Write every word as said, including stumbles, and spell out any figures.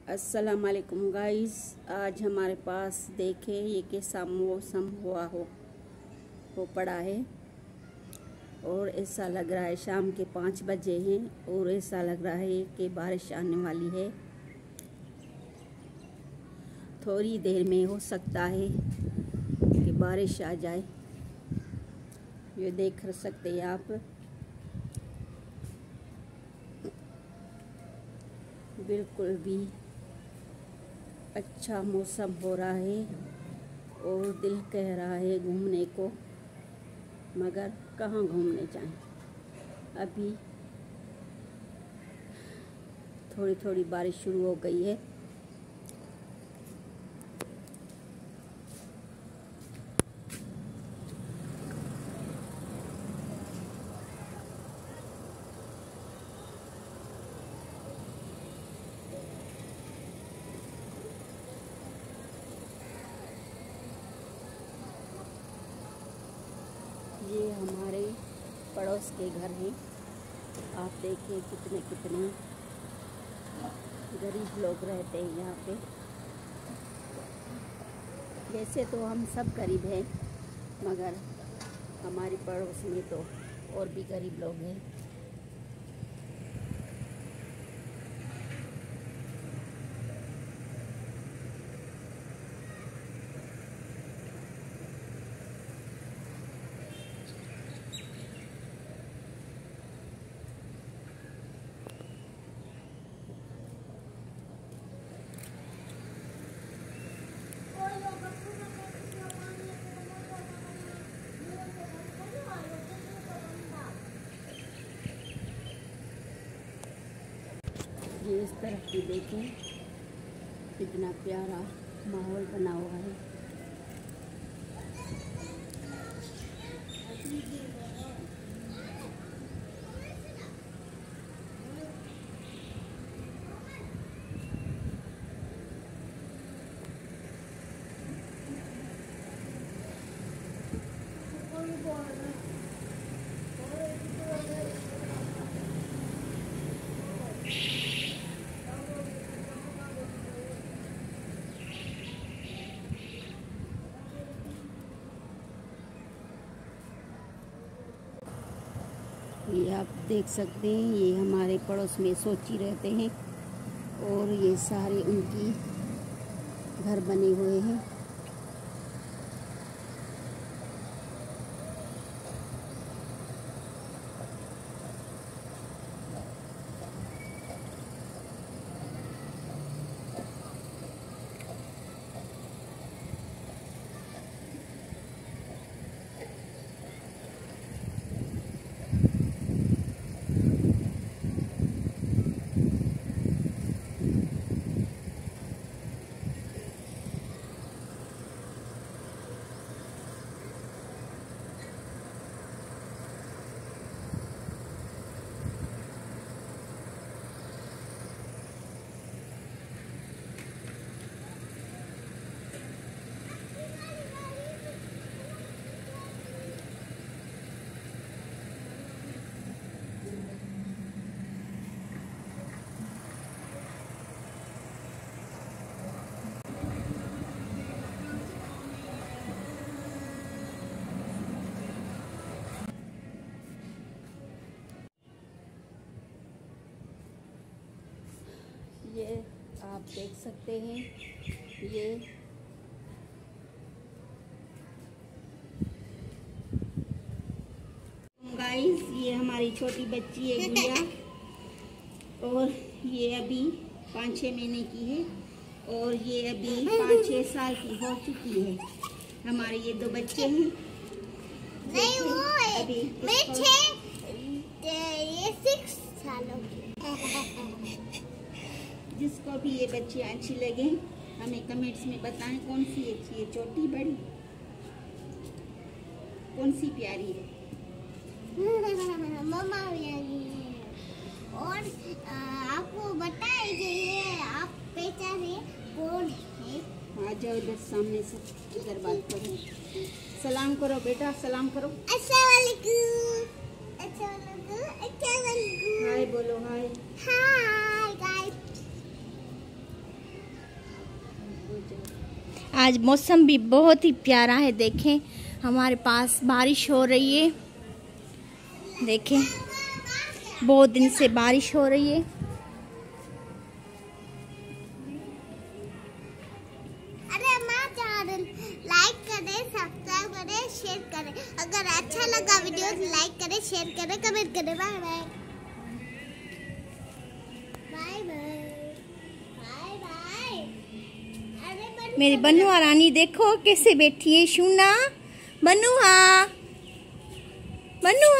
अस्सलाम वालेकुम गाइस। आज हमारे पास देखें ये कैसा मौसम हुआ हो हो पड़ा है और ऐसा लग रहा है शाम के पाँच बजे हैं और ऐसा लग रहा है कि बारिश आने वाली है। थोड़ी देर में हो सकता है कि बारिश आ जाए। ये देख सकते हैं आप, बिल्कुल भी अच्छा मौसम हो रहा है और दिल कह रहा है घूमने को, मगर कहाँ घूमने जाएं। अभी थोड़ी थोड़ी बारिश शुरू हो गई है। ये हमारे पड़ोस के घर हैं। आप देखें कितने कितने गरीब लोग रहते हैं यहाँ पे। वैसे तो हम सब गरीब हैं, मगर हमारे पड़ोस में तो और भी गरीब लोग हैं। ये इस तरफ भी देखें कितना प्यारा माहौल बना हुआ है। ये आप देख सकते हैं, ये हमारे पड़ोस में सोची रहते हैं और ये सारे उनकी घर बने हुए हैं। ये आप देख सकते हैं, ये गाइस ये हमारी छोटी बच्ची है गुड़िया, और ये अभी पाँच छः महीने की है और ये अभी पाँच छः साल की हो चुकी है। हमारे ये दो बच्चे हैं। नहीं वो है अभी मैं छः ये सिक्स सालों की। जिसको भी ये बच्ची अच्छी लगे हमें कमेंट्स में बताएं कौन सी अच्छी है, छोटी बड़ी, कौन सी प्यारी है। मम्मा प्यारी है। और आपको बताए कि ये आप पहचाने कौन है? आ जाओ इधर सामने से, इधर बात करो, सलाम करो बेटा, सलाम करो। अस्सलाम वालेकुम। अस्सलाम वालेकुम। अस्सलाम वालेकुम। हाय बोलो, हाय। Hi guys. आज मौसम भी बहुत ही प्यारा है। देखें हमारे पास बारिश हो रही है। देखें बहुत दिन से बारिश हो रही है। अरे माँ चैनल लाइक करें, सब्सक्राइब करें, शेयर करें। अगर अच्छा लगा वीडियो तो लाइक करें, शेयर करें, कमेंट करें। Bye bye bye bye bye. अरे मेरी बनुआ रानी देखो कैसे बैठी है। शूना बनुआ बनुआ।